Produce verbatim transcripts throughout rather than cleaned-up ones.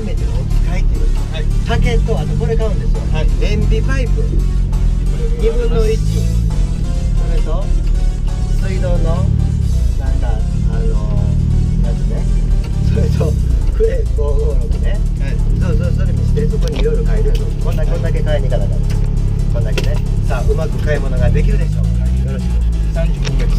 めてのお使いということで、はい、竹とあとこれ買うんですよ、はい、便秘パイプにぶんのいち、それと水道のなんかあのー、やつね、それとクレごーごーろくね、はい、そうそう、それ見して、そこにいろいろ買えるよ、こんだけこんだけ買いに行かなかった、こんだけね、さあうまく買い物ができるでしょうか、よろしく。さんじゅっぷんめです。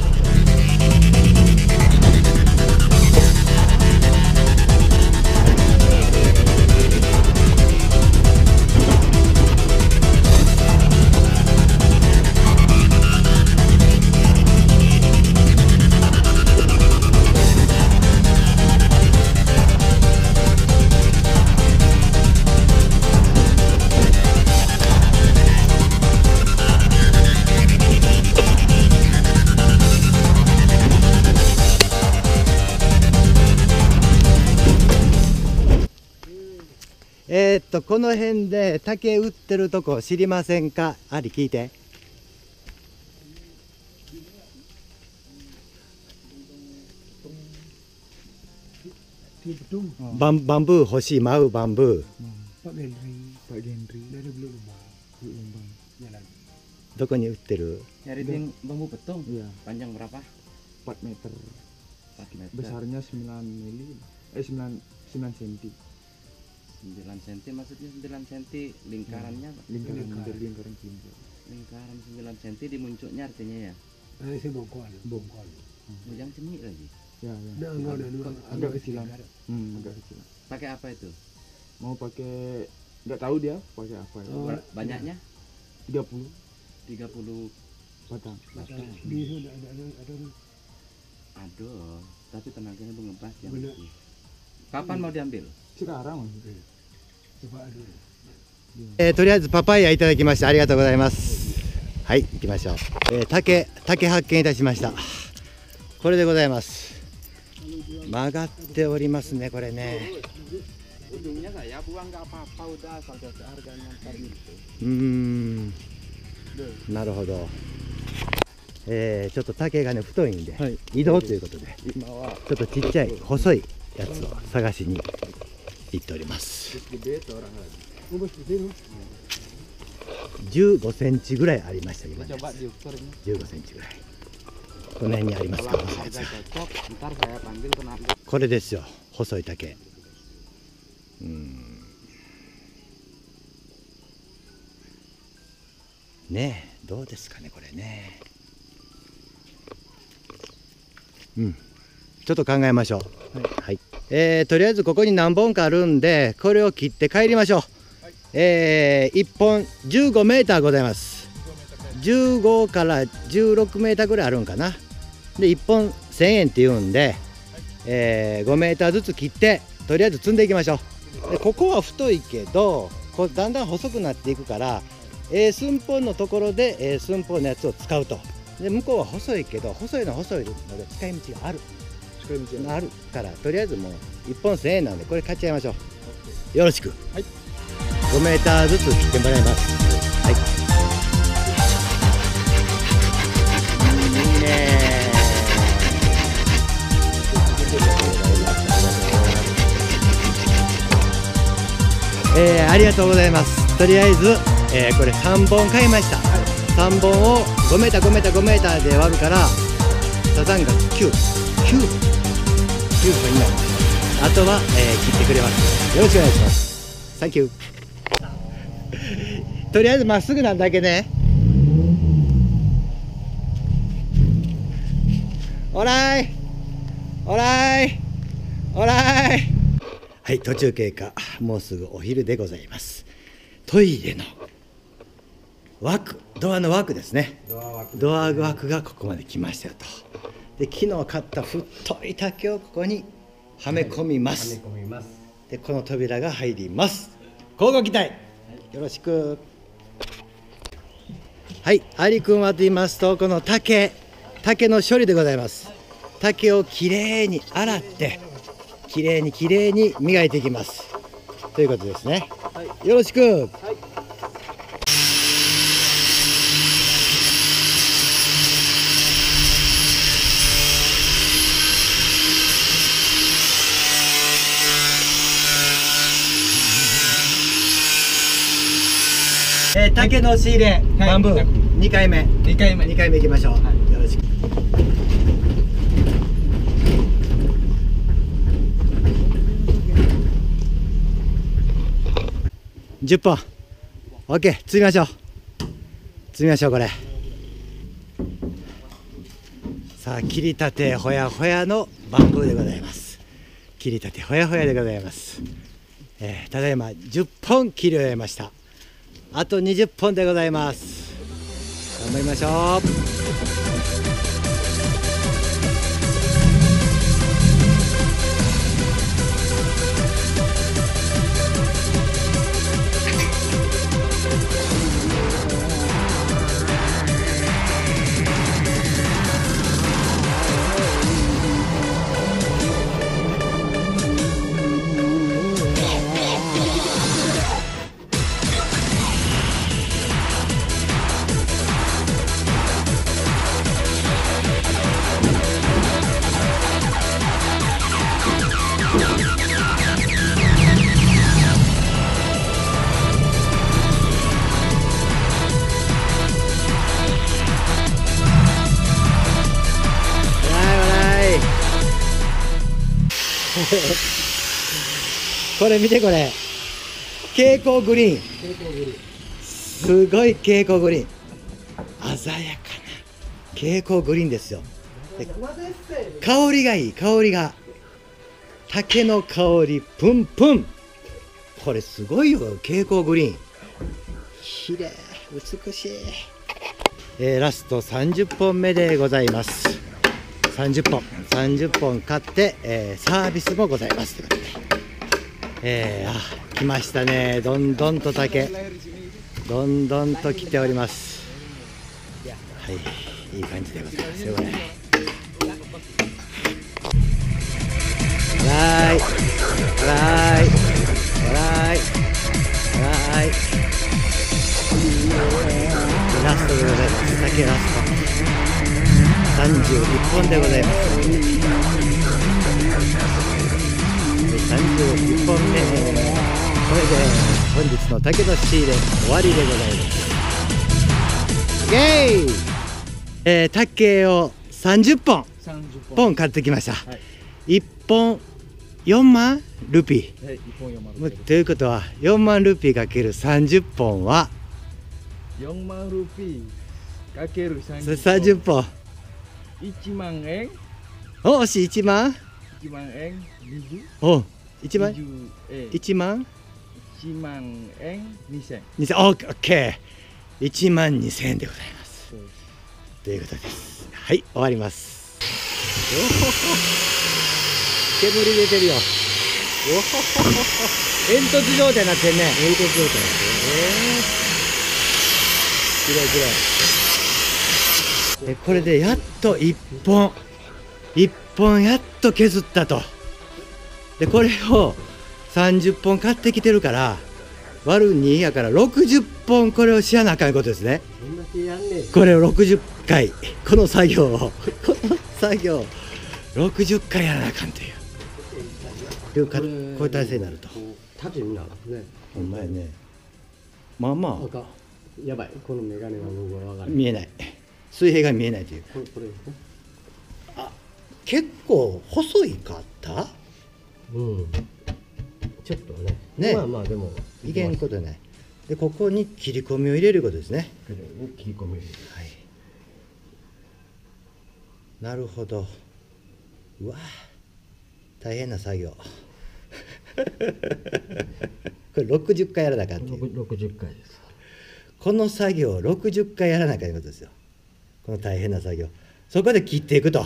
えー、っとこの辺で竹売ってるとこ知りませんか？あり聞いて。バン、バンブー欲しい、舞うバンブー。どこに売ってる？ Nyari bambu betung. Panjang berapa? empat meter. empat meter. Besarnya sembilan mili. Eh sembilan sembilan senti. sembilan senti maksudnya sembilan senti lingkarannya Pak? Lingkaran lingkaran lingkaran cincin. Lingkaran sembilan senti di muncuknya artinya ya? Eh saya bongkol, bongkol. Yang cemik lagi. Ya, ya. Nah, enggak ada dua. Agak kecilan. Hmm, agak kecilan. Pakai apa itu? Mau pakai nggak tahu dia pakai apa ya. Oh, banyaknya? tiga puluh. tiga puluh batang. Batang. Di sini ada ada ada. Ada, tapi tenaganya mengebas ya. Kapan mau diambil? Sekarang maksudnya. えー、とりあえずパパイヤいただきましてありがとうございます。はい、行きましょう。えー、竹竹発見いたしました。これでございます。曲がっておりますね、これね。うーん、なるほど。えー、ちょっと竹がね太いんで、はい、移動ということで今はちょっとちっちゃい細いやつを探しに行っております。じゅうごセンチぐらいありました今ね。じゅうごセンチぐらい。この辺にありますか、細いやつが。これですよ、細い竹。うーん。ねえ、どうですかねこれね。うん。ちょっと考えましょう。はい。はい、えー、とりあえずここに何本かあるんで、これを切って帰りましょう。はい、えー、いっぽんじゅうごメーターございます。じゅうごからじゅうろくメーターぐらいあるんかな。でいっぽんせんえんって言うんで、えー、ごメーターずつ切ってとりあえず積んでいきましょう。でここは太いけどこうだんだん細くなっていくから、えー、寸法のところで、えー、寸法のやつを使うと。で向こうは細いけど細いのは細いので使い道がある。使い道があるからとりあえずもういっぽんせんえんなんでこれ買っちゃいましょう。よろしく。はい、ごメーターずつ切ってもらいます。はい、いいね。えー、ありがとうございます。とりあえず、えー、これさんぼん買いました。さんぼんをごメーターごメーターごメーターで割るからサザンがきゅう、きゅう、きゅう個になります。あとは、えー、切ってくれます。よろしくお願いします。サンキュー。とりあえずまっすぐなだけね。オーライオーライオーライ。はい、途中経過。もうすぐお昼でございます。トイレの枠、ドアの枠ですね。ドア枠がここまで来ましたよと。で昨日買った太い竹をここにはめ込みます。はめ込みます。でこの扉が入ります。乞うご期待。よろしく。はい、アリ君はと言いますとこの竹竹の処理でございます。竹をきれいに洗ってきれいにきれいに磨いていきますということですね。はい、よろしく。はい、 えー、竹の仕入れ、バンブーにかいめにかいめにかいめいきましょう、はい、よろしく。じゅっぽん OK、 積みましょう積みましょう。これさあ、切りたてほやほやのバンブーでございます。切りたてほやほやでございます。えー、ただいまじゅっぽん切り終えました。あとにじゅっぽんでございます。頑張りましょう。これ見て、これ蛍光グリーン、すごい蛍光グリーン、鮮やかな蛍光グリーンですよ。で香りがいい、香りが竹の香りプンプン。これすごいよ、蛍光グリーン、きれい美しい。えー、ラストさんじゅっぽんめでございます。さんじゅっぽんさんじゅっぽん買って、えー、サービスもございますということで、えー、あ来ましたね。どんどんと竹どんどんと来ております。はい、いい感じでございますよこれ。はいはいはいはいラストでございます。竹ラストさんじゅういっぽんでございます。さんじゅういっぽんめ、これで本日の竹の仕入れ終わりでございます。イエーイ、えー、竹をさんじゅっぽんポン買ってきました、はい、いっぽんよんまんルピー、はい、いっぽんよんまんルピーということはよんまんルピーかけるさんじゅっぽんはよんまんルピーかけるさんじゅっぽん、 さんじゅっぽんいちまんえん。 お、惜しい、いちまんいちまんえんにじゅう、 お、いちまんいちまんいちまんえんにせんにせん、オッケー、いちまんにせんでございます。ということです。はい、終わります。おほほ煙出てるよ。おほほほ煙突状態になってんね。煙突状態になってる。えー、きれいきれい。えこれでやっといっぽんいっぽんやっと削ったと。でこれをさんじゅっぽん買ってきてるから割るにやからろくじゅっぽんこれをしやなあかんことですね。これをろくじゅっかいこの作業をこの作業をろくじゅっかいやらなあかんというこういう体勢になると。 縦になるね。 ほんまやね。まあまあやばい、このメガネが僕は分かる。 見えない、水平が見えないという。 これこれあ、結構細いかった。 うん。ちょっとね。 ね、 まあまあでもいけんことない。でここに切り込みを入れることですね。 切り込みを入れる。 はい。なるほど。うわ、大変な作業。これろくじゅっかいやらなあかんっていう。 ろくじゅっかいです。 この作業をろくじゅっかいやらなあかんことですよ。この大変な作業。そこで切っていくと。はい、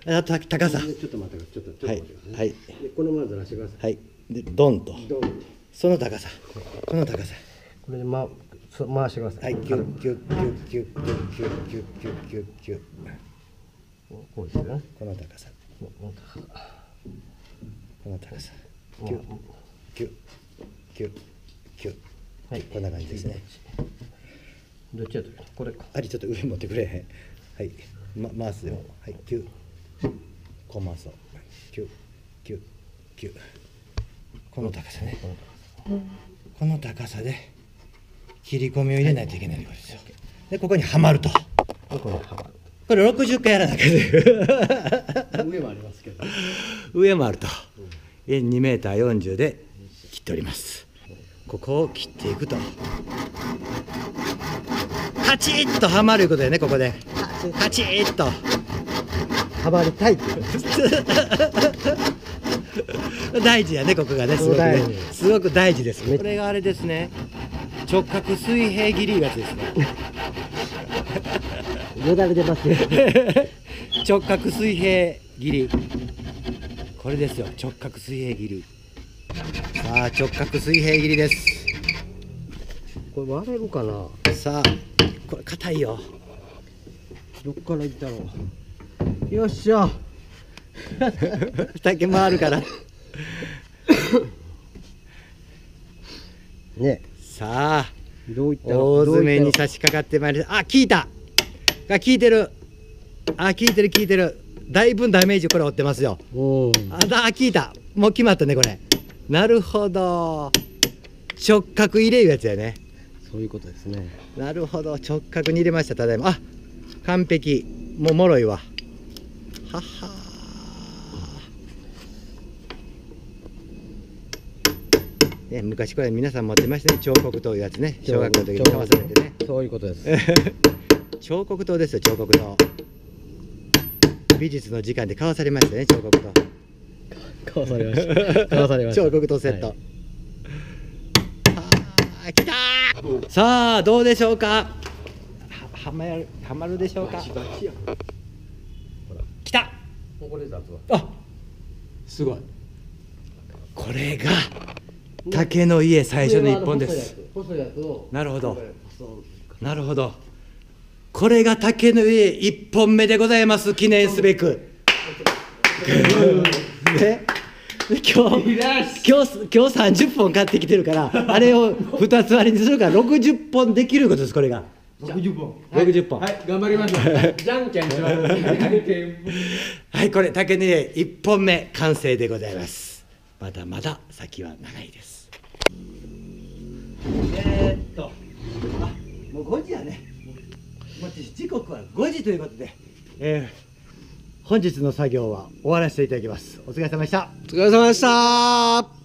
あと高さ。 ちょっと待ってください。ちょっとちょっと待ってください、ね。 はい。 でこのままずらしてください。 はい。でドンと。 ドン。 その高さ。この高さ。 これでま回してください。 はい。キュッキュッキュッキュッキュッキュッキュッキュッキュッキュッキュッ。 こうですよね。 この高さ。 この高さ。 この高さ。キュッキュッキュッキュッ。はい。こんな感じですね。 どっちやとこれか。 ありちょっと上持ってくれへん。はい。ま回すよ。はい。キュッ。こう回そう。キュッキュッキュッ。この高さね。この高さで切り込みを入れないといけないわけですよ。でここにはまると。 ここにはまる。 これろくじゅっかいやらなきゃ上もありますけど。 上もあると。にメーターよんじゅうで切っております。ここを切っていくと。カチッとはまるいうことでね、ここで。カチッと。 はまりたいって。 大事やね、ここがね、すごくね大事。 すごく大事です。これがあれですね。直角水平切りいうやつですね。 よだれ出ますね。 直角水平切り。これですよ、直角水平切り。さあ、直角水平切りです。 これ割れるかな。 さあ、これ硬いよ。 どっからいったろう。よっしゃ。 竹回るから。 ね。 さあ、 どういった大詰めにさ。 差し掛かってまいりました。あ、効いた。が効いてる。あ、効いてる効いてる。だいぶダメージこれ負ってますよ。 うん。 あ、だ、効いた。もう決まったねこれ。なるほど。直角入れいうやつやね。 そういうことですね。 なるほど、直角に入れました。ただいま。あ、完璧。もうもろいわ。ははー。ね、昔これ皆さん持ってましたね、彫刻刀いうやつね。小学校の時に買わされてね。 そういうことです。 彫刻刀ですよ、彫刻刀。美術の時間で買わされましたね、彫刻刀。 買わされました。買わされました。 彫刻刀セット。 はい、 あー、来たー。さあ、どうでしょうか。は、はまる、はまるでしょうか。来た。 これだと。 あ、すごい。これが竹の家最初の一本です。 細いやつを。 なるほど。なるほど。これが竹の家一本目でございます。記念すべく。ね。今日今日今日さんじゅっぽん買ってきてるから、あれをふたつ割りにするからろくじゅっぽんできることです。これが。 ろくじゅっぽん。 ろくじゅっぽん。 はい、頑張りましょう。じゃんけんします。 はい、これ竹の家いっぽんめ完成でございます。まだまだ先は長いです。えー、っと、あ、もうごじやね。もう時刻はごじということで、えー、本日の作業は終わらせていただきます。お疲れ様でした。 お疲れ様でした。